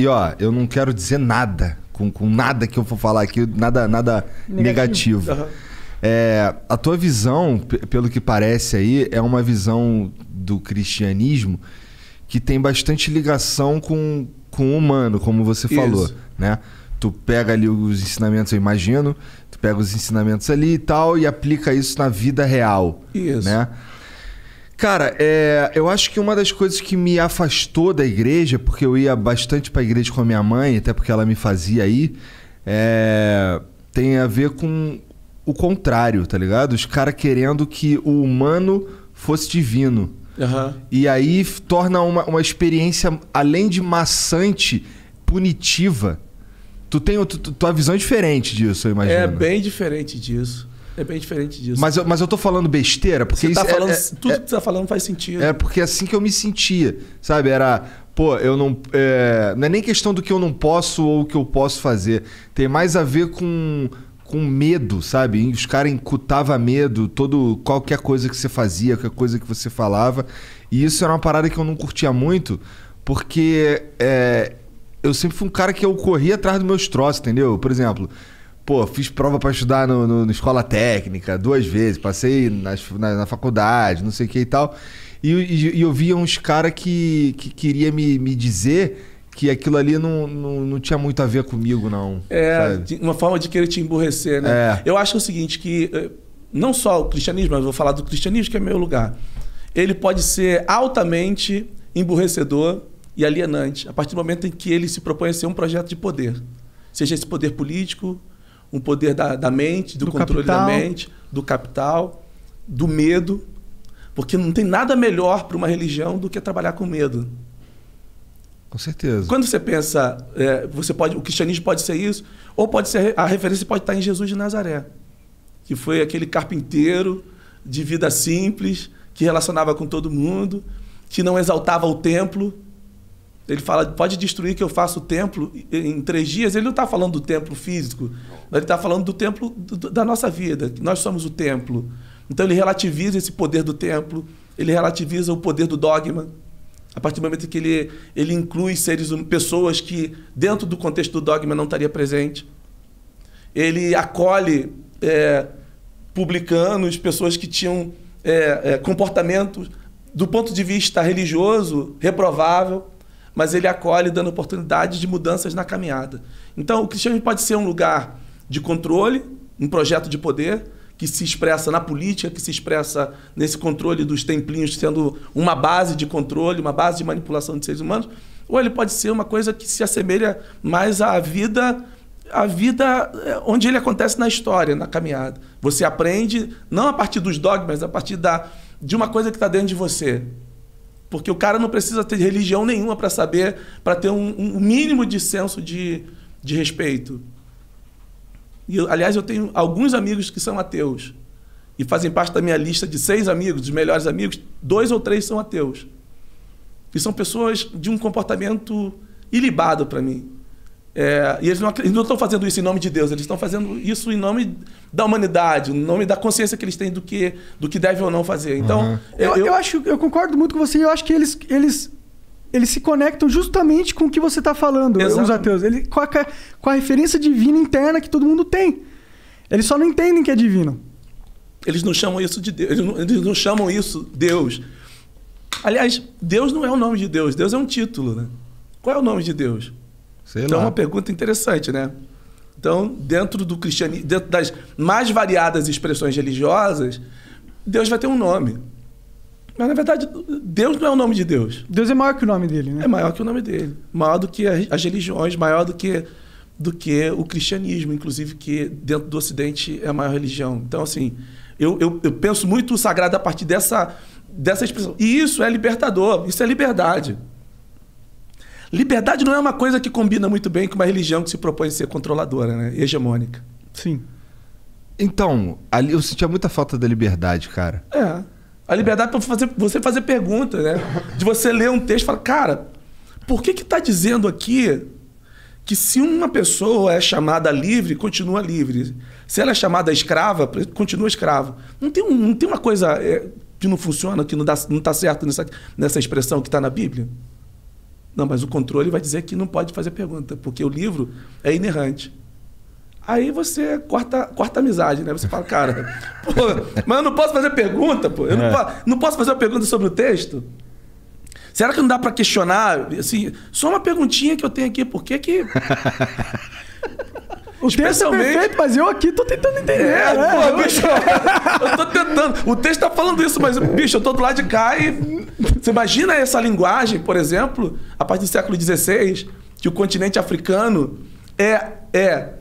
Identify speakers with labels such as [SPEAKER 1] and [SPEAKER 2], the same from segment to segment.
[SPEAKER 1] E ó, eu não quero dizer nada com nada que eu for falar aqui, nada negativo.
[SPEAKER 2] Uhum.
[SPEAKER 1] A tua visão, pelo que parece aí, é uma visão do cristianismo que tem bastante ligação com o humano, como você falou, né? Tu pega ali os ensinamentos, eu imagino, tu pega os ensinamentos ali e tal e aplica isso na vida real, né? Cara, eu acho que uma das coisas que me afastou da igreja, porque eu ia bastante pra igreja com a minha mãe, até porque ela me fazia ir, tem a ver com o contrário, tá ligado? Os caras querendo que o humano fosse divino.
[SPEAKER 2] Uhum.
[SPEAKER 1] E aí torna uma experiência, além de maçante, punitiva. Tua visão é diferente disso, eu imagino.
[SPEAKER 2] É bem diferente disso.
[SPEAKER 1] Mas eu tô falando besteira, porque
[SPEAKER 2] você
[SPEAKER 1] isso
[SPEAKER 2] tá falando, tudo que você tá falando faz sentido.
[SPEAKER 1] Porque é assim que eu me sentia, sabe? Era, pô, eu não... não é nem questão do que eu não posso ou o que eu posso fazer. Tem mais a ver com medo, sabe? Os caras incutavam medo, qualquer coisa que você fazia, qualquer coisa que você falava. E isso era uma parada que eu não curtia muito, porque eu sempre fui um cara que eu corria atrás dos meus troços, entendeu? Por exemplo, pô, fiz prova pra estudar na escola técnica 2 vezes, passei na faculdade, não sei o que e tal. E eu via uns caras que queria me dizer que aquilo ali não tinha muito a ver comigo, não. Sabe?
[SPEAKER 2] Uma forma de querer te emburrecer, né? Eu acho o seguinte, que não só o cristianismo, mas eu vou falar do cristianismo, que é meu lugar. Ele pode ser altamente emburrecedor e alienante a partir do momento em que ele se propõe a ser um projeto de poder. Seja esse poder político, um poder da mente, do controle da mente, do capital, do medo. Porque não tem nada melhor para uma religião do que trabalhar com medo.
[SPEAKER 1] Com certeza.
[SPEAKER 2] Quando você pensa, o cristianismo pode ser isso, ou pode ser, a referência pode estar em Jesus de Nazaré, que foi aquele carpinteiro de vida simples, que relacionava com todo mundo, que não exaltava o templo. Ele fala, pode destruir que eu faço o templo em 3 dias. Ele não está falando do templo físico, ele está falando do templo da nossa vida, que nós somos o templo. Então ele relativiza esse poder do templo, ele relativiza o poder do dogma. A partir do momento que ele inclui pessoas que, dentro do contexto do dogma, não estaria presente. Ele acolhe publicanos, pessoas que tinham comportamentos, do ponto de vista religioso, reprovável, mas ele acolhe dando oportunidade de mudanças na caminhada. Então, o cristianismo pode ser um lugar de controle, um projeto de poder, que se expressa na política, que se expressa nesse controle dos templinhos sendo uma base de controle, uma base de manipulação de seres humanos, ou ele pode ser uma coisa que se assemelha mais à vida onde ele acontece na história, na caminhada. Você aprende não a partir dos dogmas, a partir de uma coisa que está dentro de você. Porque o cara não precisa ter religião nenhuma para saber, para ter um mínimo de senso de respeito. E, aliás, eu tenho alguns amigos que são ateus e fazem parte da minha lista de 6 amigos, dos melhores amigos, 2 ou 3 são ateus. E são pessoas de um comportamento ilibado para mim. E eles não estão fazendo isso em nome de Deus, eles estão fazendo isso em nome da humanidade, em nome da consciência que eles têm do que devem ou não fazer. Então,
[SPEAKER 3] eu concordo muito com você, eu acho que eles se conectam justamente com o que você está falando, os ateus. Com a referência divina interna que todo mundo tem. Eles só não entendem que é divino.
[SPEAKER 2] Eles não chamam isso de Deus. Eles não chamam isso Deus. Aliás, Deus não é o nome de Deus. Deus é um título, né? Qual é o nome de Deus?
[SPEAKER 1] Sei
[SPEAKER 2] então
[SPEAKER 1] lá.
[SPEAKER 2] É uma pergunta interessante, né? Então, dentro do cristianismo, dentro das mais variadas expressões religiosas, Deus vai ter um nome. Mas, na verdade, Deus não é o nome de Deus.
[SPEAKER 3] Deus é maior que o nome dele, né?
[SPEAKER 2] É maior que o nome dele. Maior do que as religiões, maior do que o cristianismo, inclusive, que dentro do Ocidente é a maior religião. Então, assim, eu penso muito o sagrado a partir dessa expressão. E isso é libertador, isso é liberdade. Liberdade não é uma coisa que combina muito bem com uma religião que se propõe a ser controladora, né? Hegemônica.
[SPEAKER 3] Sim.
[SPEAKER 1] Então, ali eu sentia muita falta da liberdade, cara.
[SPEAKER 2] A liberdade para você fazer pergunta, né? De você ler um texto e falar, cara, por que está dizendo aqui que se uma pessoa é chamada livre, continua livre? Se ela é chamada escrava, continua escravo. Não tem uma coisa que não funciona, que não está certo nessa expressão que está na Bíblia? Não, mas o controle vai dizer que não pode fazer pergunta, porque o livro é inerrante. Aí você corta a amizade, né? Você fala, cara, pô, mas eu não posso fazer pergunta, pô. Eu não posso fazer uma pergunta sobre o texto? Será que não dá para questionar? Assim, só uma perguntinha que eu tenho aqui, por que que...
[SPEAKER 3] O texto é perfeito, mas eu aqui tô tentando entender.
[SPEAKER 2] Pô, bicho, eu tô tentando. O texto tá falando isso, mas, bicho, eu tô do lado de cá e... Você imagina essa linguagem, por exemplo, a partir do século XVI, que o continente africano é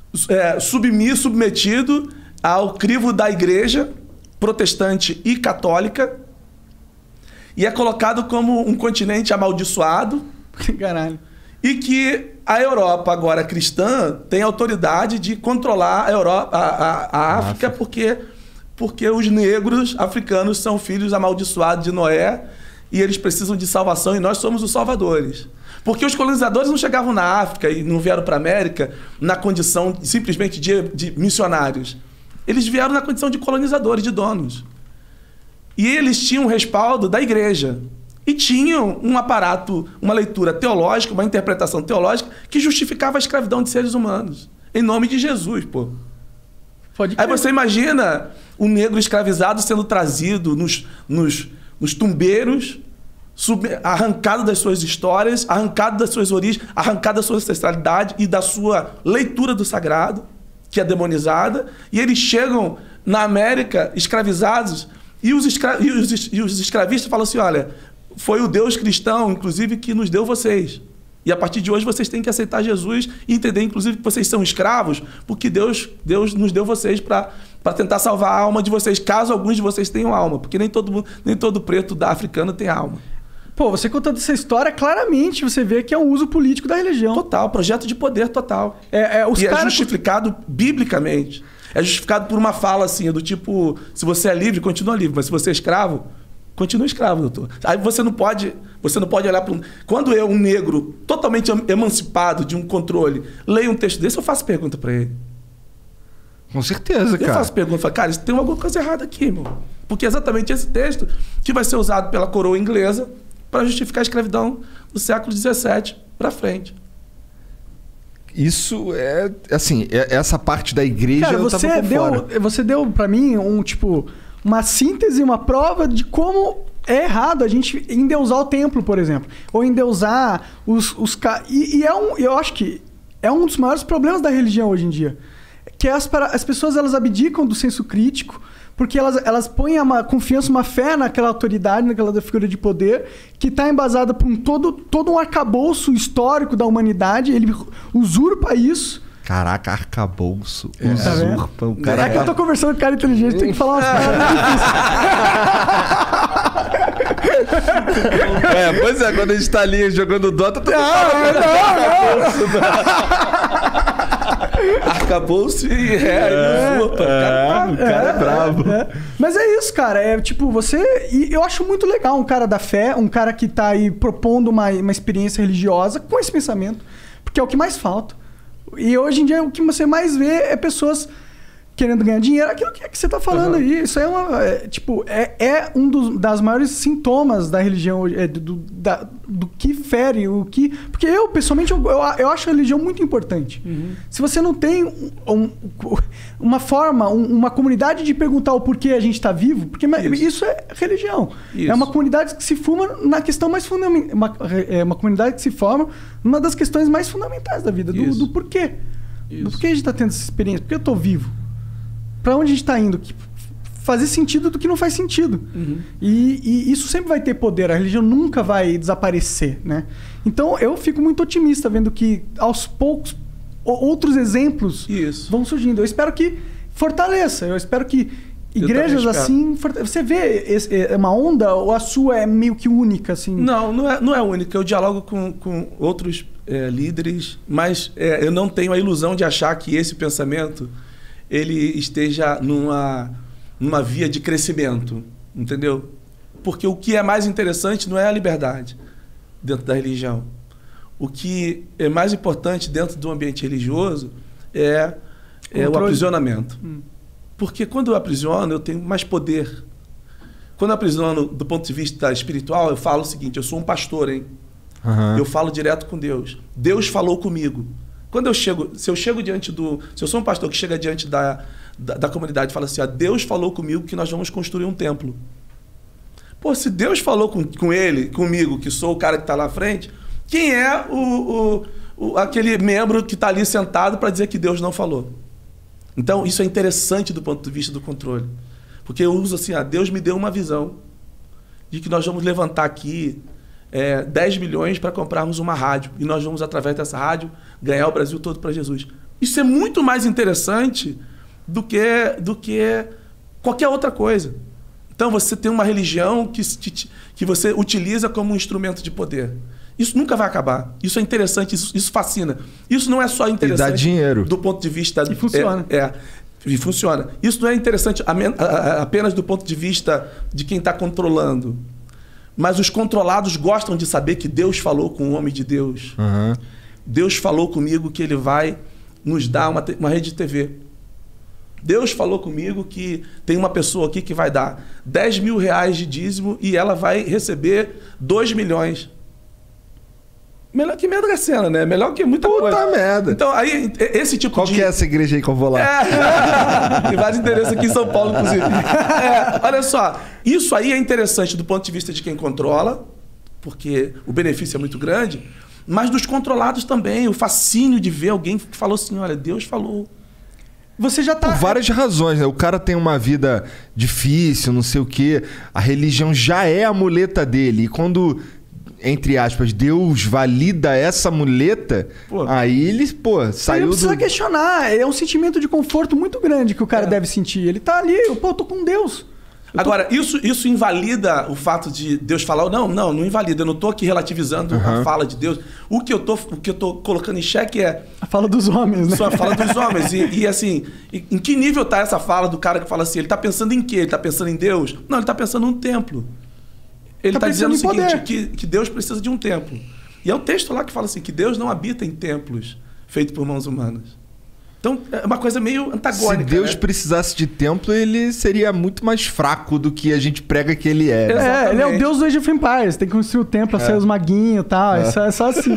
[SPEAKER 2] submetido ao crivo da igreja protestante e católica e é colocado como um continente amaldiçoado.
[SPEAKER 3] Caralho.
[SPEAKER 2] E que a Europa, agora cristã, tem autoridade de controlar a África porque os negros africanos são filhos amaldiçoados de Noé e eles precisam de salvação e nós somos os salvadores. Porque os colonizadores não chegavam na África e não vieram para a América na condição simplesmente de missionários. Eles vieram na condição de colonizadores, de donos. E eles tinham o respaldo da igreja. E tinham um aparato, uma leitura teológica, uma interpretação teológica que justificava a escravidão de seres humanos. Em nome de Jesus, pô. Aí você imagina o negro escravizado sendo trazido nos tumbeiros, arrancado das suas histórias, arrancado das suas origens, arrancado da sua ancestralidade e da sua leitura do sagrado, que é demonizada, e eles chegam na América escravizados e os escravistas falam assim, olha, foi o Deus cristão, inclusive, que nos deu vocês. E a partir de hoje vocês têm que aceitar Jesus e entender, inclusive, que vocês são escravos, porque Deus nos deu vocês para tentar salvar a alma de vocês, caso alguns de vocês tenham alma, porque nem todo preto da africano tem alma.
[SPEAKER 3] Pô, você contando essa história, claramente você vê que é um uso político da religião.
[SPEAKER 2] Total, projeto de poder total. É justificado biblicamente. É justificado por uma fala assim, do tipo, se você é livre, continua livre, mas se você é escravo, continua escravo, doutor. Aí você não pode olhar para um... Quando eu, um negro totalmente emancipado de um controle, leio um texto desse, eu faço pergunta para ele.
[SPEAKER 1] Com certeza, cara.
[SPEAKER 2] Eu faço pergunta, falo, cara, tem alguma coisa errada aqui, irmão. Porque é exatamente esse texto que vai ser usado pela coroa inglesa para justificar a escravidão do século XVII para frente.
[SPEAKER 1] Isso é, assim, essa parte da igreja, cara, eu tava por fora.
[SPEAKER 3] Você deu para mim uma síntese, uma prova de como é errado a gente endeusar o templo, por exemplo. Ou endeusar os... eu acho que é um dos maiores problemas da religião hoje em dia. Que as pessoas elas abdicam do senso crítico porque elas põem uma confiança, uma fé naquela autoridade, naquela figura de poder, que está embasada por todo um arcabouço histórico da humanidade. Ele usurpa isso.
[SPEAKER 1] Caraca, arcabouço. Usurpa. O cara...
[SPEAKER 3] É que eu tô conversando com um cara inteligente, tem que falar umas
[SPEAKER 1] paradas. Pois é, quando a gente tá ali jogando Dota, tô
[SPEAKER 2] arcabouço e usurpa. O cara é bravo.
[SPEAKER 3] Mas é isso, cara. É tipo, E eu acho muito legal um cara da fé, um cara que tá aí propondo uma experiência religiosa com esse pensamento, porque é o que mais falta. E hoje em dia o que você mais vê é pessoas querendo ganhar dinheiro. Aquilo que você tá falando aí. Isso é das maiores sintomas da religião, do que fere, porque eu, pessoalmente, eu acho a religião muito importante. Se você não tem uma forma, uma comunidade de perguntar o porquê a gente está vivo, porque isso é religião. Isso. É uma comunidade que se forma na questão mais fundamental. Uma comunidade que se forma numa das questões mais fundamentais da vida, do porquê. Do porquê a gente está tendo essa experiência, por que eu estou vivo? Para onde a gente está indo? Fazer sentido do que não faz sentido. E isso sempre vai ter poder. A religião nunca vai desaparecer, né? Então, eu fico muito otimista vendo que, aos poucos, outros exemplos vão surgindo. Eu espero que fortaleça. Eu espero que igrejas assim... Você vê uma onda ou a sua é meio que única? Assim?
[SPEAKER 2] Não é única. Eu dialogo com outros líderes, mas eu não tenho a ilusão de achar que esse pensamento ele esteja numa via de crescimento, entendeu? Porque o que é mais interessante não é a liberdade dentro da religião. O que é mais importante dentro do ambiente religioso é o aprisionamento. Porque quando eu aprisiono, eu tenho mais poder. Quando eu aprisiono do ponto de vista espiritual, eu falo o seguinte, eu sou um pastor, hein? Eu falo direto com Deus. Deus falou comigo. Quando eu chego, se eu sou um pastor que chega diante da comunidade e fala assim, Deus falou comigo que nós vamos construir um templo. Pô, se Deus falou comigo, que sou o cara que está lá à frente, quem é aquele membro que está ali sentado para dizer que Deus não falou? Então, isso é interessante do ponto de vista do controle. Porque eu uso assim, Deus me deu uma visão de que nós vamos levantar aqui 10 milhões para comprarmos uma rádio. E nós vamos, através dessa rádio, ganhar o Brasil todo para Jesus. Isso é muito mais interessante do que qualquer outra coisa. Então, você tem uma religião que você utiliza como um instrumento de poder. Isso nunca vai acabar. Isso é interessante, isso fascina. Isso não é só interessante...
[SPEAKER 1] E dá dinheiro.
[SPEAKER 2] Do ponto de vista...
[SPEAKER 3] E funciona.
[SPEAKER 2] E funciona. Isso não é interessante apenas do ponto de vista de quem está controlando. Mas os controlados gostam de saber que Deus falou com o homem de Deus. Deus falou comigo que Ele vai nos dar uma rede de TV. Deus falou comigo que tem uma pessoa aqui que vai dar 10 mil reais de dízimo e ela vai receber 2 milhões. Melhor que Mega Sena, né? Melhor que muita coisa.
[SPEAKER 1] Puta merda.
[SPEAKER 2] Então, aí, esse tipo
[SPEAKER 1] Qual que é essa igreja aí que eu vou lá?
[SPEAKER 2] Tem vários endereços aqui em São Paulo, inclusive. Olha só, isso aí é interessante do ponto de vista de quem controla, porque o benefício é muito grande, mas dos controlados também, o fascínio de ver alguém que falou assim, olha, Deus falou.
[SPEAKER 3] Você já tá...
[SPEAKER 1] Por várias razões, né? O cara tem uma vida difícil, não sei o quê. A religião já é a muleta dele. E quando... entre aspas, Deus valida essa muleta, aí ele, saiu
[SPEAKER 3] não precisa questionar. É um sentimento de conforto muito grande que o cara deve sentir. Ele tá ali, eu tô com Deus.
[SPEAKER 2] Agora, isso invalida o fato de Deus falar... Não invalida. Eu não tô aqui relativizando a fala de Deus. O que eu tô colocando em xeque é...
[SPEAKER 3] A fala dos homens, né?
[SPEAKER 2] Só a fala dos homens. E assim, em que nível tá essa fala do cara que fala assim? Ele tá pensando em quê? Ele tá pensando em Deus? Não, ele tá pensando num templo. Ele está dizendo o seguinte, que Deus precisa de um templo. E é um texto lá que fala assim, que Deus não habita em templos feitos por mãos humanas. Então, é uma coisa meio antagônica.
[SPEAKER 1] Se Deus precisasse de templo, ele seria muito mais fraco do que a gente prega que ele é.
[SPEAKER 3] Né? Ele é o Deus do Age of Empires. Tem que construir o templo, sair os maguinhos e tal. Isso é só assim.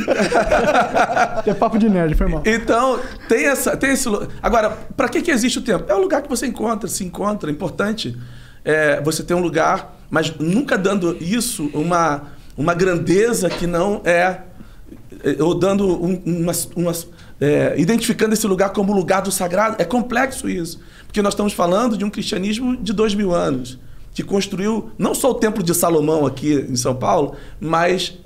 [SPEAKER 3] É papo de nerd, foi mal.
[SPEAKER 2] Então, tem esse... Agora, para que existe o templo? É o lugar que você se encontra. É importante você ter um lugar... Mas nunca dando isso uma grandeza que não é... Ou dando identificando esse lugar como lugar do sagrado. É complexo isso. Porque nós estamos falando de um cristianismo de 2000 anos. Que construiu não só o Templo de Salomão aqui em São Paulo, mas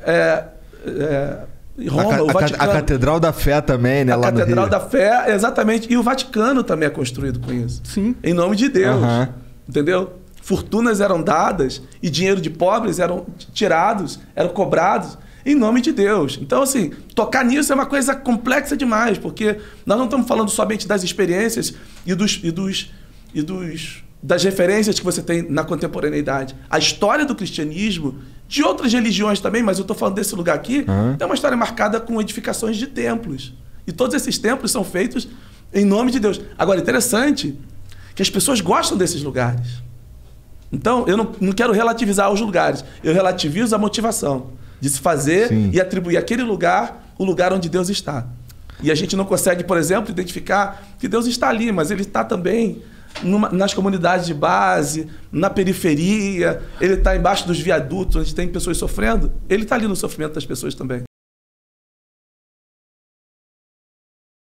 [SPEAKER 2] Roma, o Vaticano.
[SPEAKER 1] A Catedral da Fé também, né?
[SPEAKER 2] A
[SPEAKER 1] lá
[SPEAKER 2] Catedral
[SPEAKER 1] no Rio.
[SPEAKER 2] da Fé, exatamente. E o Vaticano também é construído com isso.
[SPEAKER 3] Sim.
[SPEAKER 2] Em nome de Deus. Entendeu? Fortunas eram dadas e dinheiro de pobres eram tirados, eram cobrados em nome de Deus. Então, assim, tocar nisso é uma coisa complexa demais, porque nós não estamos falando somente das experiências das referências que você tem na contemporaneidade. A história do cristianismo, de outras religiões também, mas eu estou falando desse lugar aqui, é uma história marcada com edificações de templos. E todos esses templos são feitos em nome de Deus. Agora, interessante que as pessoas gostam desses lugares. Então, eu não quero relativizar os lugares. Eu relativizo a motivação de se fazer e atribuir àquele lugar o lugar onde Deus está. E a gente não consegue, por exemplo, identificar que Deus está ali, mas Ele está também nas comunidades de base, na periferia. Ele está embaixo dos viadutos, onde tem pessoas sofrendo. Ele está ali no sofrimento das pessoas também.